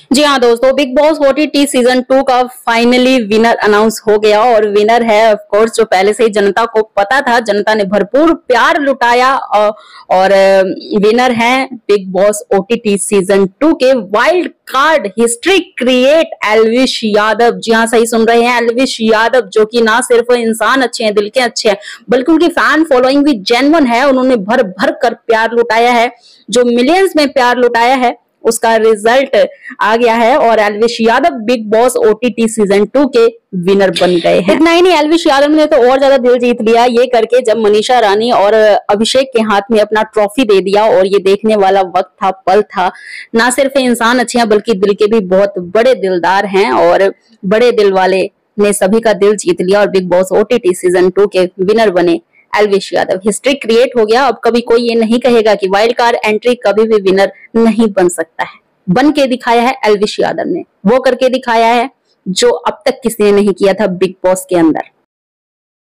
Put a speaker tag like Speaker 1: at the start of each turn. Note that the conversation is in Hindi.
Speaker 1: जी हाँ दोस्तों, बिग बॉस ओटीटी सीजन 2 का फाइनली विनर अनाउंस हो गया और विनर है ऑफ कोर्स जो पहले से ही जनता को पता था। जनता ने भरपूर प्यार लुटाया और विनर है बिग बॉस ओटीटी सीजन 2 के wild card history create Elvish Yadav. जी हाँ, सही सुन रहे हैं, एल्विश यादव, जो कि ना सिर्फ इंसान अच्छे हैं, दिल के अच्छे हैं, बल्कि उनकी फैन फॉलोइंग भी जेन्युइन है। उन्होंने भर भर कर प्यार लुटाया है, जो मिलियंस में प्यार लुटाया है उसका रिजल्ट आ गया है और Elvish Yadav Bigg Boss OTT season 2 के विनर बन गए हैं। इतना ही नहीं, एल्विश यादव ने तो और ज्यादा दिल जीत लिया ये करके जब मनीषा रानी और अभिषेक के हाथ में अपना ट्रॉफी दे दिया। और ये देखने वाला वक्त था, पल था। ना सिर्फ इंसान अच्छे हैं बल्कि दिल के भी बहुत बड़े दिलदार हैं और बड़े दिल वाले ने सभी का दिल जीत लिया और बिग बॉस ओटीटी सीजन 2 के विनर बने एल्विश यादव। हिस्ट्री क्रिएट हो गया। अब कभी कोई ये नहीं कहेगा कि वाइल्ड कार्ड एंट्री कभी भी विनर नहीं बन सकता है। बन के दिखाया है एल्विश यादव ने, वो करके दिखाया है जो अब तक किसी ने नहीं किया था बिग बॉस के अंदर।